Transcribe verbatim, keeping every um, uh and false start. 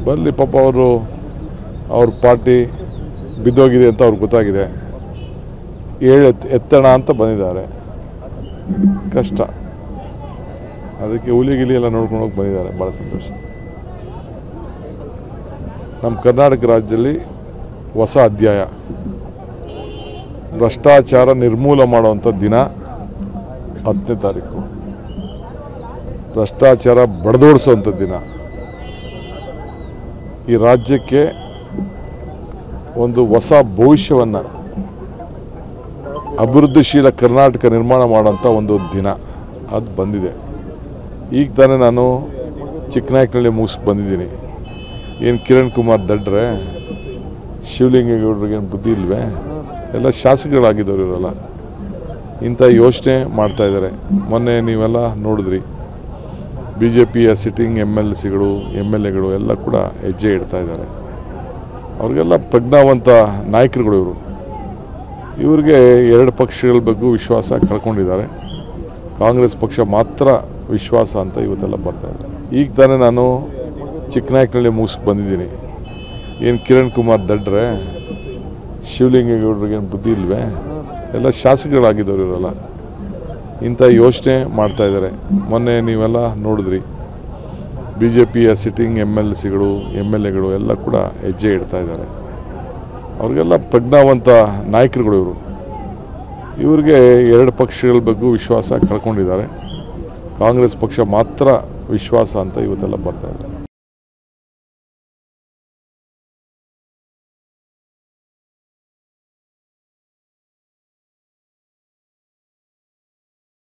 ಬರಲಿ ಪಾಪ ಅವರು ಅವ್ರ ಪಾರ್ಟಿ ಬಿದ್ದೋಗಿದೆ ಅಂತ ಅವ್ರಿಗೆ ಗೊತ್ತಾಗಿದೆ, ಏಳು ಎತ್ತಣ ಅಂತ ಬಂದಿದ್ದಾರೆ. ಕಷ್ಟ, ಅದಕ್ಕೆ ಹುಲಿ ಗಿಲಿ ಎಲ್ಲ ನೋಡ್ಕೊಂಡು ಹೋಗಿ ಬಂದಿದ್ದಾರೆ. ಭಾಳ ಸಂತೋಷ. ನಮ್ಮ ಕರ್ನಾಟಕ ರಾಜ್ಯದಲ್ಲಿ ಹೊಸ ಅಧ್ಯಾಯ, ಭ್ರಷ್ಟಾಚಾರ ನಿರ್ಮೂಲ ಮಾಡುವಂಥ ದಿನ ಹತ್ತನೇ ತಾರೀಕು, ಭ್ರಷ್ಟಾಚಾರ ಬಡದೋಡಿಸುವಂಥ ದಿನ. ಈ ರಾಜ್ಯಕ್ಕೆ ಒಂದು ಹೊಸ ಭವಿಷ್ಯವನ್ನು, ಅಭಿವೃದ್ಧಿಶೀಲ ಕರ್ನಾಟಕ ನಿರ್ಮಾಣ ಮಾಡೋಂಥ ಒಂದು ದಿನ ಅದು ಬಂದಿದೆ. ಈಗ ತಾನೇ ನಾನು ಚಿಕ್ಕನಾಯಕನಹಳ್ಳಿ ಮುಗಿಸ್ಕೊಂಡು ಬಂದಿದ್ದೀನಿ. ಏನು ಕಿರಣ್ ಕುಮಾರ್ ದಡ್ರೆ, ಶಿವಲಿಂಗೇಗೌಡರಿಗೇನು ಬುದ್ಧಿ ಇಲ್ವೇ? ಎಲ್ಲ ಶಾಸಕಗಳಾಗಿದ್ದವರು ಇವರೆಲ್ಲ ಇಂಥ ಯೋಚನೆ ಮಾಡ್ತಾಯಿದ್ದಾರೆ. ಮೊನ್ನೆ ನೀವೆಲ್ಲ ನೋಡಿದ್ರಿ, ಬಿ ಜೆ ಪಿಯ ಸಿಟ್ಟಿಂಗ್ ಎಮ್ ಎಲ್ ಸಿಗಳು ಎಮ್ ಎಲ್ ಎಗಳು ಎಲ್ಲ ಕೂಡ ಹೆಜ್ಜೆ ಇಡ್ತಾ ಇದ್ದಾರೆ. ಅವ್ರಿಗೆಲ್ಲ ಪ್ರಜ್ಞಾವಂತ ನಾಯಕರುಗಳು ಇವರು. ಇವ್ರಿಗೆ ಎರಡು ಪಕ್ಷಗಳ ಬಗ್ಗೆ ವಿಶ್ವಾಸ ಕಳ್ಕೊಂಡಿದ್ದಾರೆ. ಕಾಂಗ್ರೆಸ್ ಪಕ್ಷ ಮಾತ್ರ ವಿಶ್ವಾಸ ಅಂತ ಇವತ್ತೆಲ್ಲ ಬರ್ತಾಯಿದ್ದಾರೆ. ಈಗ ತಾನೇ ನಾನು ಚಿಕ್ಕನಾಯಕನಹಳ್ಳಿ ಮುಗಿಸ್ಕೊಂಡು ಬಂದಿದ್ದೀನಿ. ಏನು ಕಿರಣ್ ಕುಮಾರ್ ದಡ್ರೆ, ಶಿವಲಿಂಗೇಗೌಡರಿಗೇನು ಬುದ್ಧಿ ಇಲ್ವೇ? ಎಲ್ಲ ಶಾಸಕಗಳಾಗಿದ್ದವರು ಇವರೆಲ್ಲ ಇಂಥ ಯೋಚನೆ ಮಾಡ್ತಾಯಿದ್ದಾರೆ. ಮೊನ್ನೆ ನೀವೆಲ್ಲ ನೋಡಿದ್ರಿ, ಬಿ ಜೆ ಪಿಯ ಸಿಟ್ಟಿಂಗ್ ಎಮ್ ಎಲ್ ಸಿಗಳು ಎಮ್ ಎಲ್ ಎಗಳು ಎಲ್ಲ ಕೂಡ ಹೆಜ್ಜೆ ಇಡ್ತಾ ಇದ್ದಾರೆ. ಅವ್ರಿಗೆಲ್ಲ ಪ್ರಜ್ಞಾವಂತ ನಾಯಕರುಗಳು ಇವರು. ಇವ್ರಿಗೆ ಎರಡು ಪಕ್ಷಗಳ ಬಗ್ಗೆ ವಿಶ್ವಾಸ ಕಳ್ಕೊಂಡಿದ್ದಾರೆ. ಕಾಂಗ್ರೆಸ್ ಪಕ್ಷ ಮಾತ್ರ ವಿಶ್ವಾಸ ಅಂತ ಇವತ್ತೆಲ್ಲ ಬರ್ತಾಯಿದ್ದಾರೆ.